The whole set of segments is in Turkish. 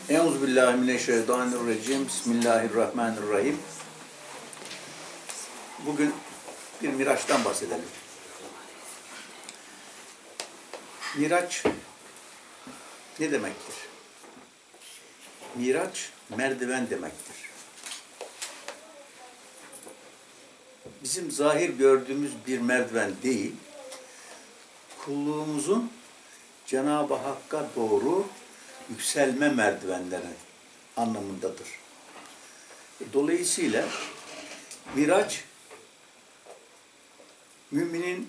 Euzubillahimineşşeytanirracim. Bismillahirrahmanirrahim. Bugün bir Miraç'tan bahsedelim. Miraç ne demektir? Miraç merdiven demektir. Bizim zahir gördüğümüz bir merdiven değil, kulluğumuzun Cenab-ı Hakk'a doğru yükselme merdivenleri anlamındadır. Dolayısıyla Miraç, müminin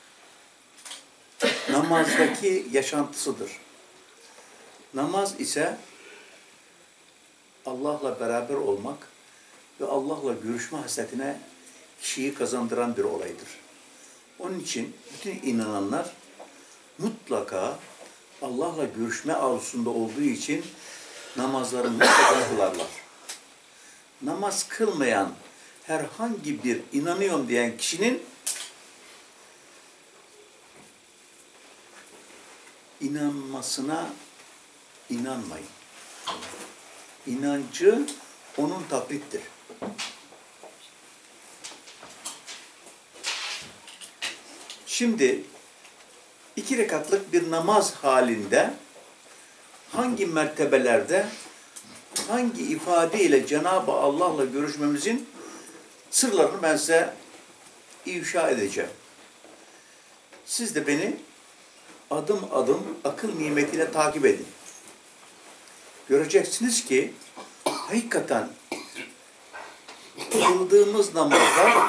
namazdaki yaşantısıdır. Namaz ise Allah'la beraber olmak ve Allah'la görüşme hasretine kişiyi kazandıran bir olaydır. Onun için bütün inananlar mutlaka Allah'la görüşme arzusunda olduğu için namazlarını mutlaka kılarlar. Namaz kılmayan herhangi bir inanıyorum diyen kişinin inanmasına inanmayın. İnancı onun taklittir. Şimdi 2 rekatlık bir namaz halinde hangi mertebelerde hangi ifadeyle Cenab-ı Allah'la görüşmemizin sırlarını ben size ifşa edeceğim. Siz de beni adım adım akıl nimetiyle takip edin. Göreceksiniz ki hakikaten kıldığımız namazlar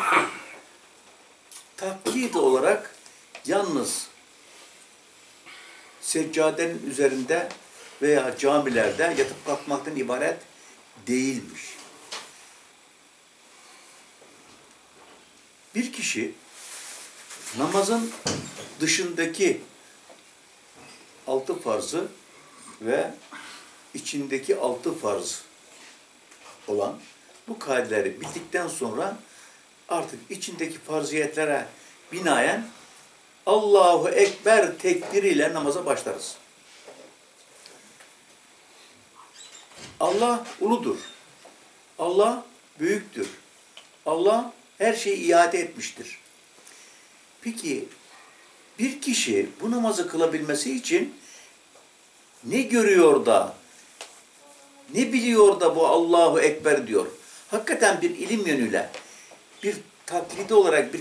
taklit olarak yalnız seccadenin üzerinde veya camilerde yatıp kalkmaktan ibaret değilmiş. Bir kişi namazın dışındaki 6 farzı ve içindeki 6 farz olan bu kaideleri bildikten sonra artık içindeki farziyetlere binaen Allahu Ekber tekbiriyle namaza başlarız. Allah uludur. Allah büyüktür. Allah her şeyi iade etmiştir. Peki bir kişi bu namazı kılabilmesi için ne görüyor da, ne biliyor da bu Allahu Ekber diyor? Hakikaten bir ilim yönüyle, bir taklidi olarak bir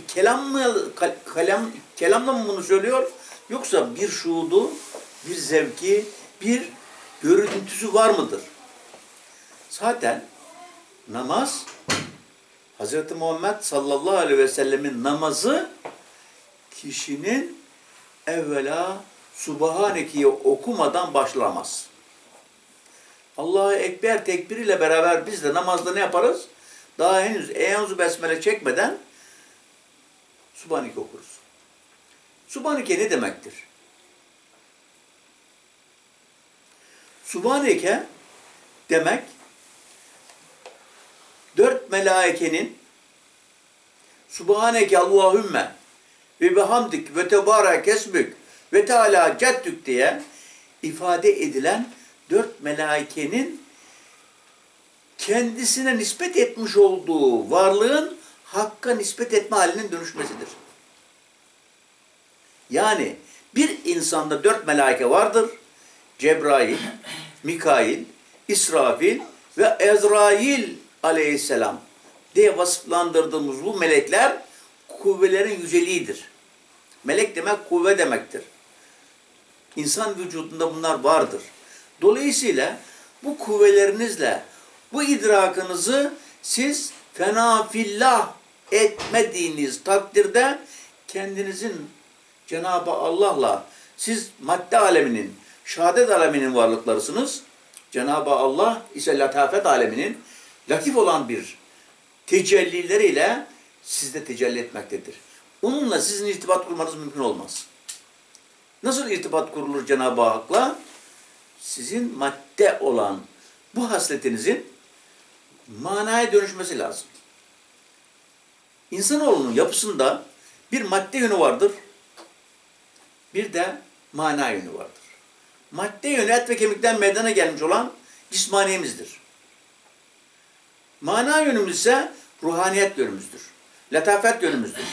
kelamla mı bunu söylüyor? Yoksa bir şuudu, bir zevki, bir görüntüsü var mıdır? Zaten namaz, Hz. Muhammed sallallahu aleyhi ve sellemin namazı kişinin evvela Subhaneke'yi okumadan başlamaz. Allahu Ekber tekbiriyle beraber biz de namazda ne yaparız? Daha henüz Eûzü Besmele çekmeden Subhaneke okuruz. Subhaneke ne demektir? Subhaneke demek 4 melaikenin Subhaneke Allahümme ve bihamdik ve tebarek esmük ve teala ceddük diye ifade edilen 4 melaikenin kendisine nispet etmiş olduğu varlığın Hakk'a nispet etme halinin dönüşmesidir. Yani bir insanda 4 melaike vardır. Cebrail, Mikail, İsrafil ve Ezrail aleyhisselam diye vasıflandırdığımız bu melekler kuvvelerin yüceliğidir. Melek demek kuvve demektir. İnsan vücudunda bunlar vardır. Dolayısıyla bu kuvvelerinizle bu idrakınızı siz fena fillah etmediğiniz takdirde kendinizin Cenab-ı Allah'la siz madde aleminin, şehadet aleminin varlıklarısınız. Cenab-ı Allah ise latafet aleminin latif olan bir tecellileriyle sizde tecelli etmektedir. Onunla sizin irtibat kurmanız mümkün olmaz. Nasıl irtibat kurulur Cenab-ı Hak'la? Sizin madde olan bu hasletinizin manaya dönüşmesi lazım. İnsanoğlunun yapısında bir madde yönü vardır, bir de mana yönü vardır. Madde yönü et ve kemikten meydana gelmiş olan cismaniyemizdir. Mana yönümüz ise ruhaniyet yönümüzdür. Letafet yönümüzdür.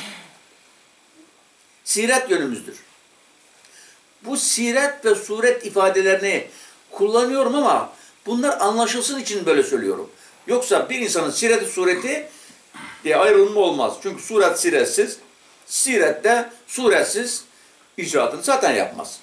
Siret yönümüzdür. Bu siret ve suret ifadelerini kullanıyorum ama bunlar anlaşılsın için böyle söylüyorum. Yoksa bir insanın sireti sureti diye ayrılma olmaz. Çünkü suret siretsiz, sirette suretsiz icraatını zaten yapmaz.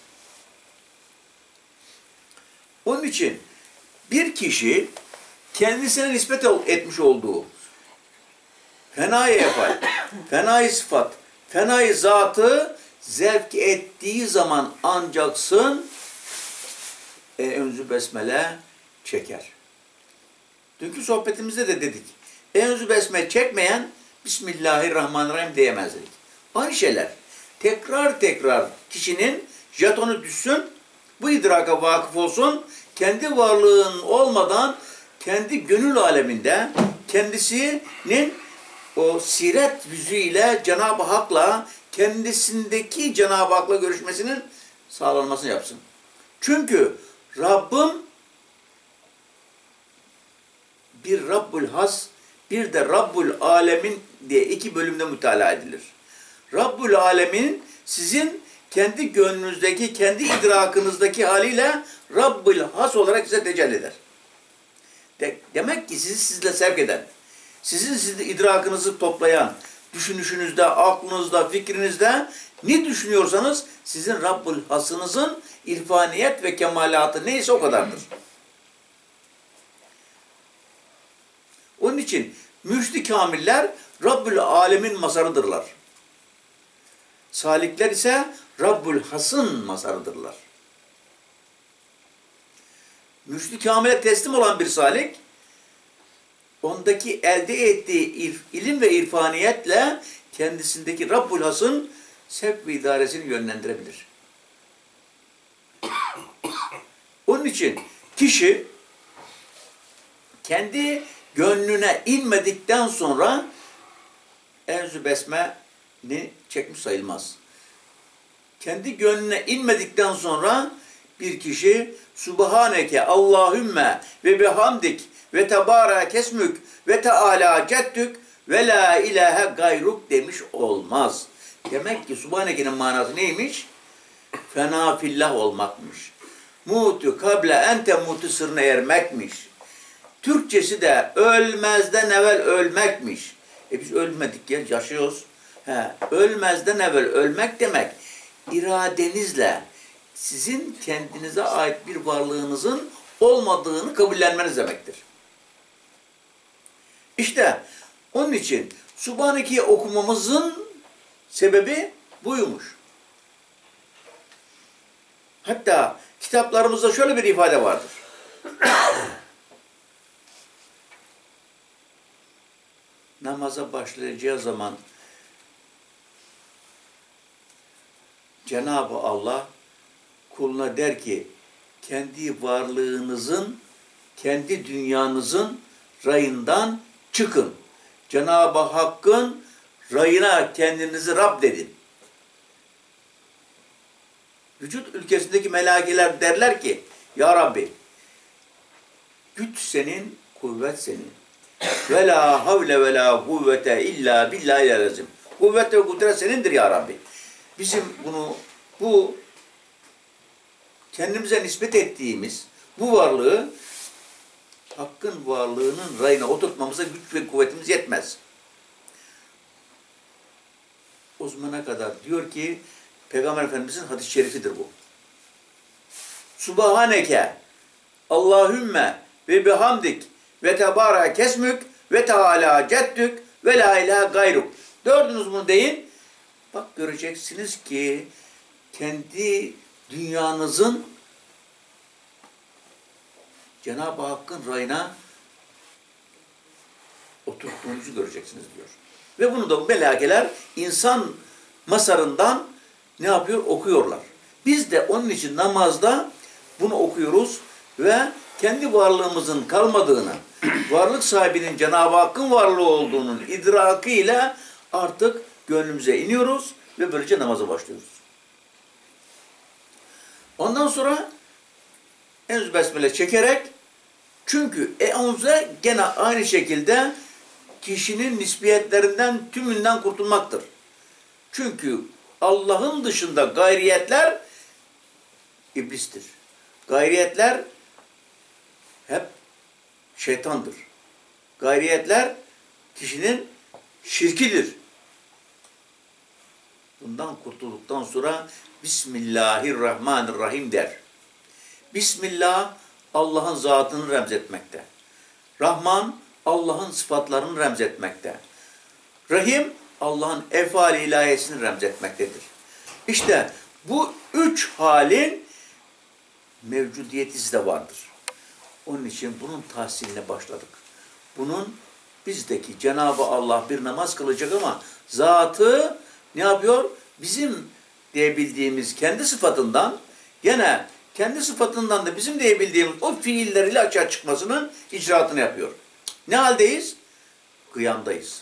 Onun için bir kişi kendisine nispet etmiş olduğu fenayı yapar, fenayı sıfat, fenayı zatı zevk ettiği zaman ancaksın Eûzü besmele çeker. Dünkü sohbetimizde de dedik. Eûzü besmele çekmeyen Bismillahirrahmanirrahim diyemez dedik. Aynı şeyler. Tekrar tekrar kişinin jetonu düşsün, bu idraka vakıf olsun, kendi varlığın olmadan kendi gönül aleminde kendisinin o siret yüzüyle Cenab-ı Hak'la kendisindeki Cenab-ı Hak'la görüşmesinin sağlanmasını yapsın. Çünkü Rabbim bir Rabbul Has, bir de Rabbul Alemin diye iki bölümde mütalaa edilir. Rabbul Alemin sizin kendi gönlünüzdeki, kendi idrakınızdaki haliyle Rabbul Has olarak size tecelli eder. Demek ki sizi sizle sevk eden, sizin idrakınızı toplayan, düşünüşünüzde, aklınızda, fikrinizde ne düşünüyorsanız sizin Rabbul Has'ınızın irfaniyet ve kemalatı neyse o kadardır. Onun için mürşid-i kamiller Rabbül Alemin mazarıdırlar. Salikler ise Rabbül Has'ın mazarıdırlar. Mürşid-i kamile teslim olan bir salik, ondaki elde ettiği ilim ve irfaniyetle kendisindeki Rabbül Has'ın sevk ve idaresini yönlendirebilir. Onun için kişi kendi gönlüne inmedikten sonra Eûzü besmele'ni çekmiş sayılmaz. Kendi gönlüne inmedikten sonra bir kişi Subhaneke Allahümme ve bihamdik ve tebârâ kesmük ve teâlâ ceddük ve la ilahe gayruk demiş olmaz. Demek ki Subhaneke'nin manası neymiş? Fena fillah olmakmış. Mutu kable ente mutu sırrına ermekmiş. Türkçesi de ölmezden evvel ölmekmiş. Biz ölmedik ya, yaşıyoruz. Ölmezden evvel ölmek demek, iradenizle sizin kendinize ait bir varlığınızın olmadığını kabullenmeniz demektir. İşte onun için Subhaneke'yi okumamızın sebebi buymuş. Hatta kitaplarımızda şöyle bir ifade vardır. Namaza başlayacağı zaman Cenab-ı Allah kuluna der ki kendi varlığınızın, kendi dünyanızın rayından çıkın. Cenab-ı Hakk'ın rayına kendinizi Rab dedin. Vücut ülkesindeki melaikeler derler ki Ya Rabbi güç senin, kuvvet senin. Ve la havle ve la kuvvete illa billahi lazım. Kuvvet ve kudret senindir ya Rabbi. Bizim bu kendimize nispet ettiğimiz bu varlığı Hakk'ın varlığının rayına oturtmamıza güç ve kuvvetimiz yetmez. O zamana kadar diyor ki Peygamber Efendimiz'in hadis-i şerifidir bu. Subhaneke Allahümme ve bihamdik ve tebârâ kesmük ve teâlâ ceddük ve lâ ilâhe gayruk. Dördünüz bunu deyin. Bak göreceksiniz ki kendi dünyanızın Cenab-ı Hakk'ın rayına oturttuğunuzu göreceksiniz diyor. Ve bunu da melaikeler insan masarından ne yapıyor? Okuyorlar. Biz de onun için namazda bunu okuyoruz ve kendi varlığımızın kalmadığını, varlık sahibinin Cenab-ı Hakk'ın varlığı olduğunun idrakıyla artık gönlümüze iniyoruz ve böylece namaza başlıyoruz. Ondan sonra Eûzü besmele çekerek Çünkü eunze gene aynı şekilde kişinin nisbiyetlerinden tümünden kurtulmaktır. Çünkü Allah'ın dışında gayriyetler iblistir. Gayriyetler hep şeytandır. Gayriyetler kişinin şirkidir. Bundan kurtulduktan sonra Bismillahirrahmanirrahim der. Bismillah Allah'ın zatını remzetmekte. Rahman Allah'ın sıfatlarını remzetmekte. Rahim Allah'ın efali ilahiyesini remzetmektedir. İşte bu üç halin mevcudiyeti sizde vardır. Onun için bunun tahsiline başladık. Bunun bizdeki Cenab-ı Allah bir namaz kılacak ama zatı ne yapıyor? Bizim diyebildiğimiz kendi sıfatından, gene kendi sıfatından da bizim diyebildiğimiz o fiilleriyle açığa çıkmasının icraatını yapıyor. Ne haldeyiz? Kıyamdayız.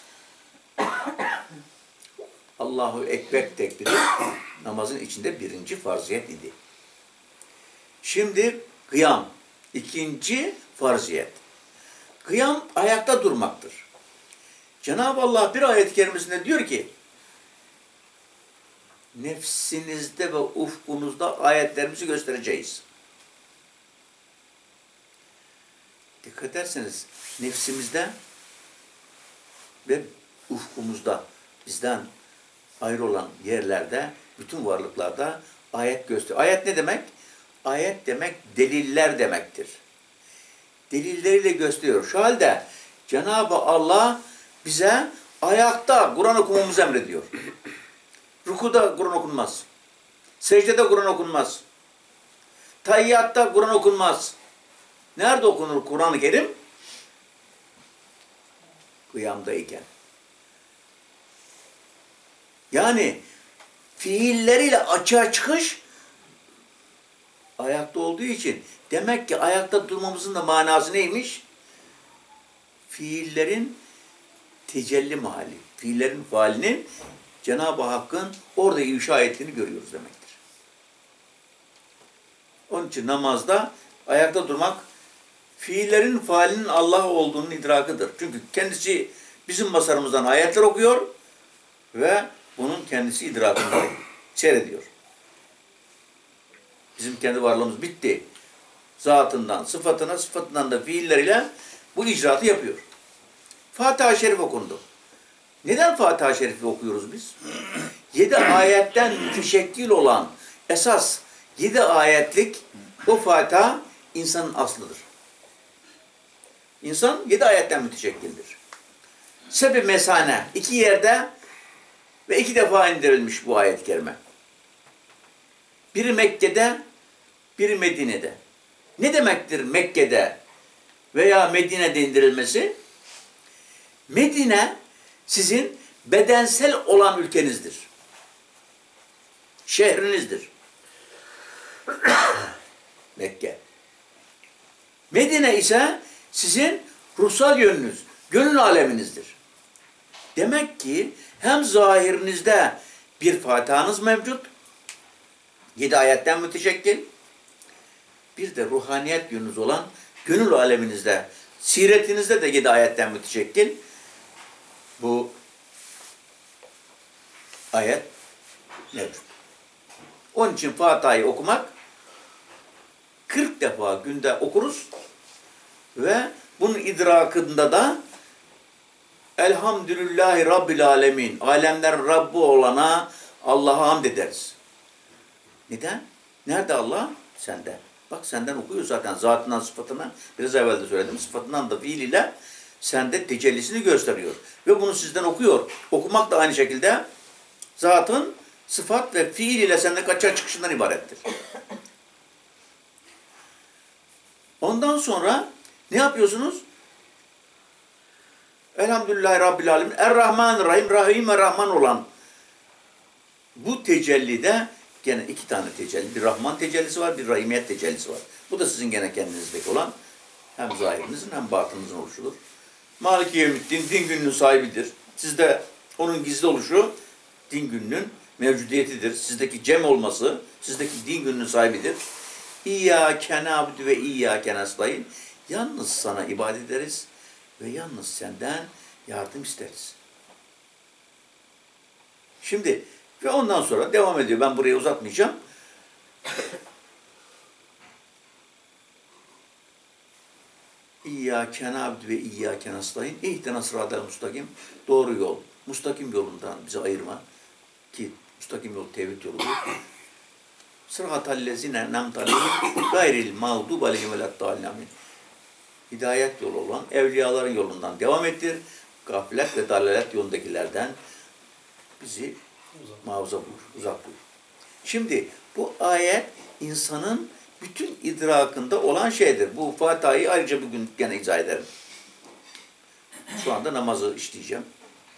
Allahu Ekber tekbiri namazın içinde birinci farziyet idi. Şimdi kıyam, ikinci farziyet. Kıyam ayakta durmaktır. Cenab-ı Allah bir ayet-i kerimesinde diyor ki, nefsinizde ve ufkunuzda ayetlerimizi göstereceğiz. Dikkat ederseniz nefsimizde ve ufkumuzda bizden ayrı olan yerlerde, bütün varlıklarda ayet gösteriyor. Ayet ne demek? Ayet demek deliller demektir. Delilleriyle gösteriyor. Şu halde Cenab-ı Allah bize ayakta Kur'an okumamızı emrediyor. Rükuda Kur'an okunmaz. Secdede Kur'an okunmaz. Tayyiatta Kur'an okunmaz. Nerede okunur Kur'an-ı Kerim? Kıyamdayken. Yani fiilleriyle açığa çıkış ayakta olduğu için demek ki ayakta durmamızın da manası neymiş? Fiillerin tecelli mahalli, fiillerin faalinin Cenab-ı Hakk'ın orada inşa ettiğini görüyoruz demektir. Onun için namazda ayakta durmak fiillerin faalinin Allah olduğunun idrakıdır. Çünkü kendisi bizim basarımızdan ayetler okuyor ve bunun kendisi idrakında seyrediyor. Bizim kendi varlığımız bitti. Zatından, sıfatına, sıfatından da fiilleriyle bu icraatı yapıyor. Fatiha-i Şerif okundu. Neden Fatiha-i Şerif'i okuyoruz biz? 7 ayetten müteşekkil olan esas 7 ayetlik o Fatiha insanın aslıdır. İnsan 7 ayetten müteşekkildir. Seb-i mesane 2 yerde ve 2 defa indirilmiş bu ayet-i kerime. Biri Mekke'de, biri Medine'de. Ne demektir Mekke'de veya Medine'de indirilmesi? Medine sizin bedensel olan ülkenizdir. Şehrinizdir. Mekke. Medine ise sizin ruhsal yönünüz, gönül aleminizdir. Demek ki hem zahirinizde bir Fatiha'nız mevcut, 7 ayetten müteşekkil, bir de ruhaniyet yönünüz olan gönül aleminizde, siretinizde de 7 ayetten müteşekkil. Bu ayet mevcut. Onun için Fatiha'yı okumak 40 defa günde okuruz ve bunun idrakında da Elhamdülillahi Rabbil Alemin, alemlerin Rabbi olana Allah'a hamd ederiz. Neden? Nerede Allah? Sende. Bak senden okuyor zaten zatından sıfatına. Biraz evvel de söyledim. Sıfatından da fiiliyle sende tecellisini gösteriyor. Ve bunu sizden okuyor. Okumak da aynı şekilde zatın sıfat ve fiil ile sende açığa çıkışından ibarettir. Ondan sonra ne yapıyorsunuz? Elhamdülillahi Rabbil Alemin. Er-Rahmanir-Rahim. Rahim ve Rahman olan bu tecellide gene 2 tane tecelli. Bir Rahman tecellisi var, bir Rahimiyet tecellisi var. Bu da sizin gene kendinizdeki olan hem zahirinizin hem batınınızın oluşudur. Maliki Yevmiddin din gününün sahibidir. Sizde onun gizli oluşu din gününün mevcudiyetidir. Sizdeki cem olması, sizdeki din gününün sahibidir. İyyâke nâbudu ve iyyâke nestaîn. Yalnız sana ibadet ederiz ve yalnız senden yardım isteriz. Şimdi ve ondan sonra devam ediyor. Ben burayı uzatmayacağım. İyyâke na'budu ve iyyâke nestaîn. İhdina sıratal mustakim. Doğru yol. Mustakim yolundan bizi ayırma. Ki mustakim yol tevhid yoludur. Sıratallezîne en'amte aleyhim gayril mağdûbi aleyhim veleddâllîn. Hidayet yolu olan evliyaların yolundan devam ettir. Gaflet ve dalalet yolundakilerden bizi muhafaza buyur, uzak buyur. Şimdi bu ayet insanın bütün idrakında olan şeydir. Bu Fatiha'yı ayrıca bugün gene izah ederim. Şu anda namazı işleyeceğim.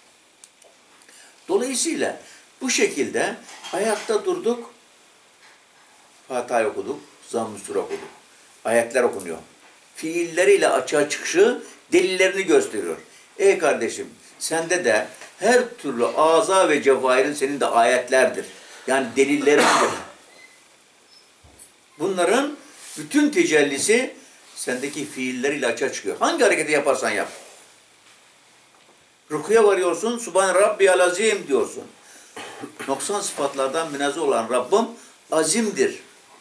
Dolayısıyla bu şekilde ayakta durduk, Fatiha'yı okuduk, Zamm-ı Sûre okuduk. Ayetler okunuyor. Fiilleriyle açığa çıkışı delillerini gösteriyor. Ey kardeşim, sende de her türlü aza ve cevairin senin de ayetlerdir. Yani delillerindir. Bunların bütün tecellisi sendeki fiilleriyle açığa çıkıyor. Hangi hareketi yaparsan yap. Rukuya varıyorsun, Subhan Rabbiyal Azim diyorsun. Noksan sıfatlardan münezzeh olan Rabbim azimdir.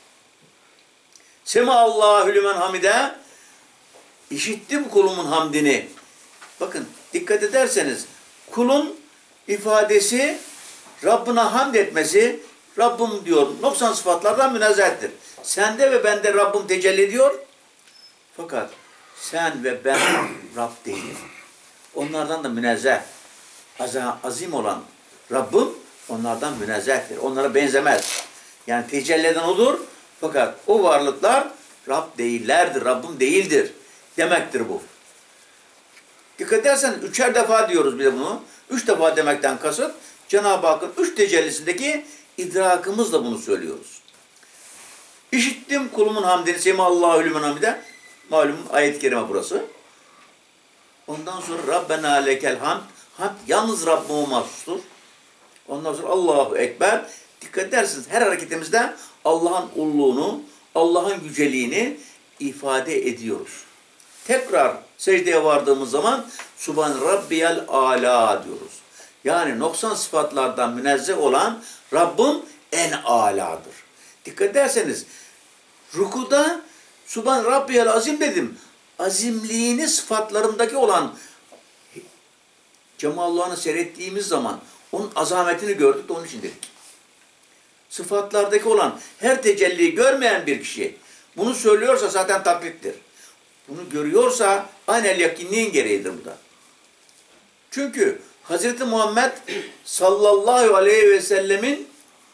Sema'Allahu lümen hamide. İşittim kulumun hamdini. Bakın dikkat ederseniz kulun ifadesi Rabbine hamd etmesi, Rabbim diyor noksan sıfatlardan münezzehtir. Sende ve bende Rabbim tecelli ediyor. Fakat sen ve ben Rab değilim. Onlardan da münezzeh. Azim olan Rabbim onlardan münezzehtir. Onlara benzemez. Yani tecelli eden odur. Fakat o varlıklar Rab değillerdir. Rabbim değildir. Demektir bu. Dikkat ederseniz 3'er defa diyoruz bir de bunu. 3 defa demekten kasıt Cenab-ı Hakk'ın 3 tecellisindeki idrakımızla bunu söylüyoruz. İşittim kulumun hamdini. Sema'Allahu lümen hamide. Malum ayet-i kerime burası. Ondan sonra Rabbena lekel hamd. Hamd yalnız Rabbime mahsustur. Ondan sonra Allahu Ekber. Dikkat edersiniz her hareketimizde Allah'ın ulluğunu, Allah'ın yüceliğini ifade ediyoruz. Tekrar secdeye vardığımız zaman Subhan Rabbiyal Ala diyoruz. Yani noksan sıfatlardan münezzeh olan Rabbim en âladır. Dikkat ederseniz rukuda Subhan Rabbiyal Azim dedim. Azimliğini sıfatlarındaki olan Cemalullah'ını seyrettiğimiz zaman onun azametini gördük de onun için dedik. Sıfatlardaki olan her tecelliyi görmeyen bir kişi bunu söylüyorsa zaten taklittir. Bunu görüyorsa aynel yakinliğin gereğidir bu da. Çünkü Hz. Muhammed sallallahu aleyhi ve sellemin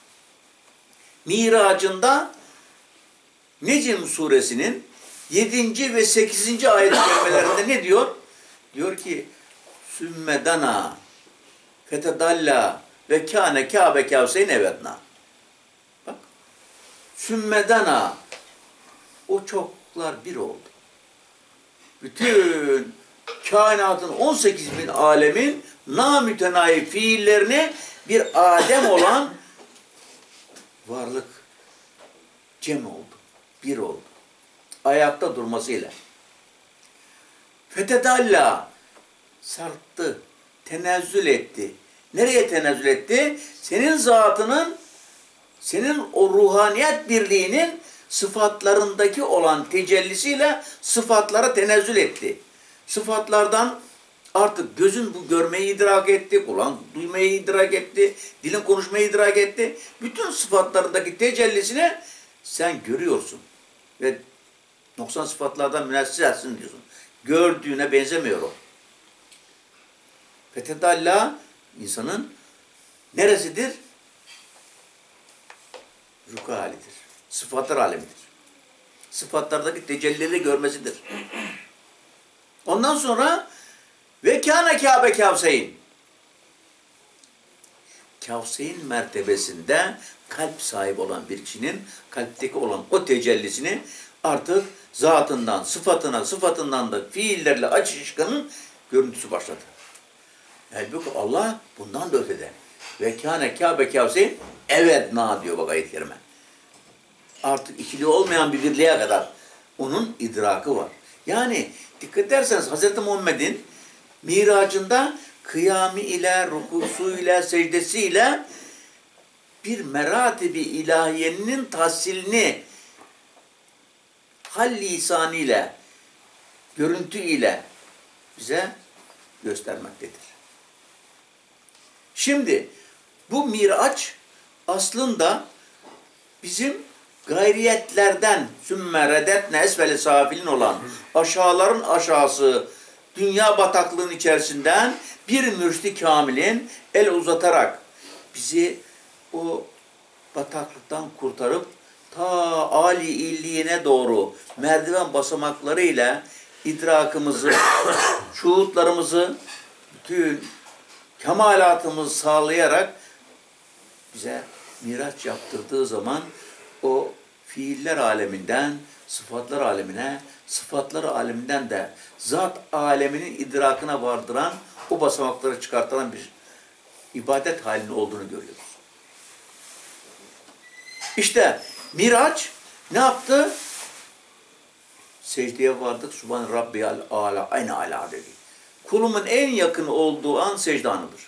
miracında Necm suresinin 7. ve 8. ayet-i kerimelerinde ne diyor? Diyor ki Sümmedana fetedalla ve kâne kâbe kâvseyn evedna. Bak. Sümmedana o çoklar bir oldu. Bütün kainatın 18 bin alemin namütenayi fiillerini bir Adem olan varlık cem oldu. Bir oldu. Ayakta durmasıyla. Fetedalla sarktı, tenezzül etti. Nereye tenezzül etti? Senin zatının, senin o ruhaniyet birliğinin sıfatlarındaki olan tecellisiyle sıfatlara tenezzül etti. Sıfatlardan artık gözün bu görmeyi idrak etti, kulağın duymayı idrak etti, dilin konuşmayı idrak etti. Bütün sıfatlarındaki tecellisini sen görüyorsun. Ve noksan sıfatlardan münezzehsin diyorsun. Gördüğüne benzemiyor o. Fetedalla insanın neresidir? Ruku halidir. Sıfatlar alemidir. Sıfatlardaki tecellileri görmesidir. Ondan sonra ve kâne kâbe kâvseyn. Kâvseyn mertebesinde kalp sahibi olan bir kişinin kalpteki olan o tecellisini artık zatından, sıfatına, sıfatından da fiillerle açışkanın görüntüsü başladı. Halbuki Allah bundan da ötede. Ve kâne kâbe kâvseyn evedna diyor bak ayet-i kerime. Artık ikili olmayan bir birliğe kadar onun idrakı var. Yani dikkat ederseniz Hz. Muhammed'in miracında kıyamı ile, rukusu ile, secdesi ile bir meratibi ilahiyenin tahsilini hal lisanıyla, görüntü ile bize göstermektedir. Şimdi bu miraç aslında bizim gayriyetlerden sümme redetne esfeli safilin olan aşağıların aşağısı dünya bataklığının içerisinden bir mürşid-i kamilin el uzatarak bizi o bataklıktan kurtarıp ta âli illiğine doğru merdiven basamaklarıyla idrakımızı, şuhutlarımızı, bütün kemalatımızı sağlayarak bize miraç yaptırdığı zaman o fiiller aleminden sıfatlar alemine, sıfatlar aleminden de zat aleminin idrakına vardıran o basamakları çıkartılan bir ibadet halinde olduğunu görüyoruz. İşte miraç ne yaptı? Secdeye vardık. Subhan Rabbiyal Ala, aynı ala dedi. Kulumun en yakın olduğu an secde anıdır.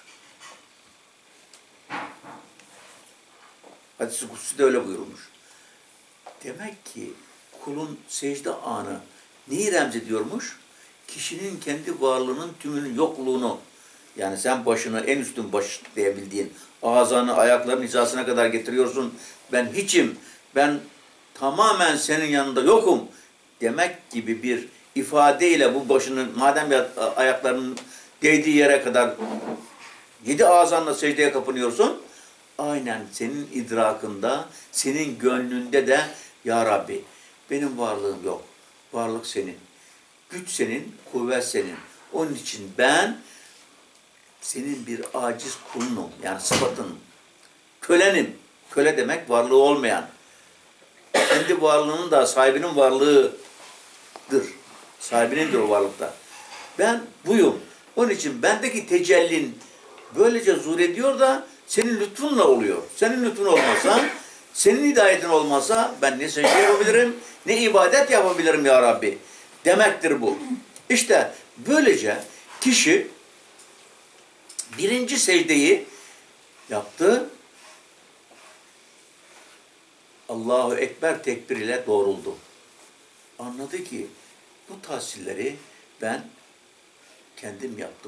Hadis-i Kutsi de öyle buyurulmuş. Demek ki kulun secde anı neyi remzediyormuş? Kişinin kendi varlığının tümünün yokluğunu, yani sen başını en üstün baş diyebildiğin ağzını ayakların hizasına kadar getiriyorsun. Ben hiçim, ben tamamen senin yanında yokum demek gibi bir ifadeyle bu başının, madem ayaklarının değdiği yere kadar 7 ağzınla secdeye kapınıyorsun, aynen senin idrakında, senin gönlünde de ya Rabbi benim varlığım yok. Varlık senin. Güç senin, kuvvet senin. Onun için ben senin bir aciz kulunum. Yani sıfatın. Kölenim. Köle demek varlığı olmayan. Kendi varlığının da sahibinin varlığıdır. Sahibinindir o varlıkta. Ben buyum. Onun için bendeki tecellin böylece zuhur ediyor da senin lütfunla oluyor. Senin lütfun olmasa, senin hidayetin olmasa ben ne secde yapabilirim, ne ibadet yapabilirim ya Rabbi demektir bu. İşte böylece kişi birinci secdeyi yaptı. Allahu Ekber tekbir ile doğruldu. Anladı ki bu tahsilleri ben kendim yaptım.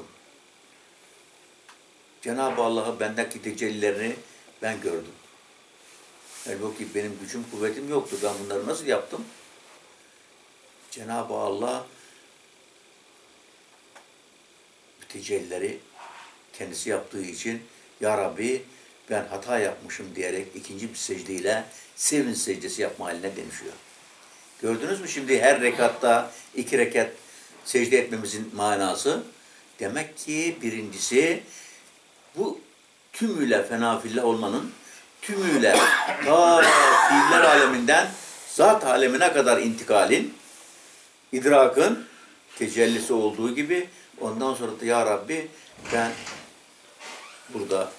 Cenab-ı Allah'ı bendeki tecellilerini ben gördüm. Halbuki benim gücüm, kuvvetim yoktu. Ben bunları nasıl yaptım? Cenab-ı Allah bu tecellileri kendisi yaptığı için ya Rabbi ben hata yapmışım diyerek ikinci bir secdeyle sevinç secdesi yapma haline dönüşüyor. Gördünüz mü şimdi her rekatta 2 rekat secde etmemizin manası? Demek ki birincisi bu tümüyle fenafillah olmanın, tümüyle ta fiiller aleminden zat alemine kadar intikalin, idrakın tecellisi olduğu gibi ondan sonra da ya Rabbi ben burada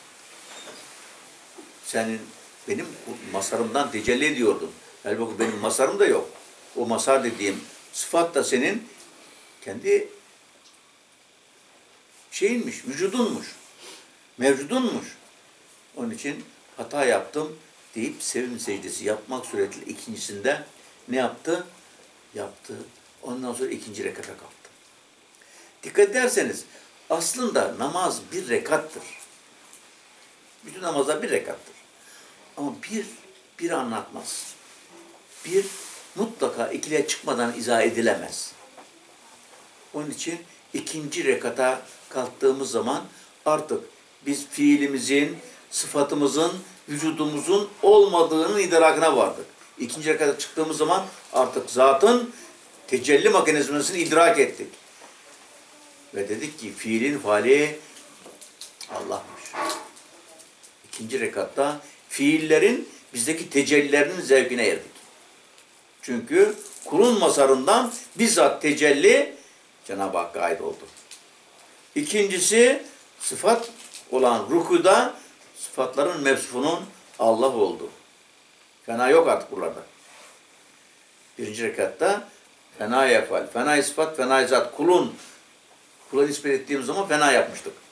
senin benim masarımdan tecelli ediyordun. Halbuki benim masarım da yok. O masar dediğim sıfat da senin kendi şeyinmiş, vücudunmuş, mevcudunmuş. Onun için hata yaptım deyip sevim secdesi yapmak suretiyle ikincisinde ne yaptı? Yaptı. Ondan sonra ikinci rekata kalktı. Dikkat ederseniz aslında namaz bir rekattır. Bütün namazlar bir rekattır. Ama bir anlatmaz. Bir mutlaka ikiliye çıkmadan izah edilemez. Onun için ikinci rekata kalktığımız zaman artık biz fiilimizin, sıfatımızın, vücudumuzun olmadığının idrakına vardık. İkinci rekata çıktığımız zaman artık zatın tecelli mekanizmasını idrak ettik. Ve dedik ki fiilin faali Allah'mış. İkinci rekatta fiillerin bizdeki tecellilerinin zevkine erdik. Çünkü kulun mazharından bizzat tecelli Cenab-ı Hakk'a ait oldu. İkincisi sıfat olan rukuda sıfatların mevsufunun Allah oldu. Fena yok artık buralarda. Birinci rekatta Fena yefal. Fena ispat, fena zat. Kulun. Kula nispet ettiğimiz zaman fena yapmıştık.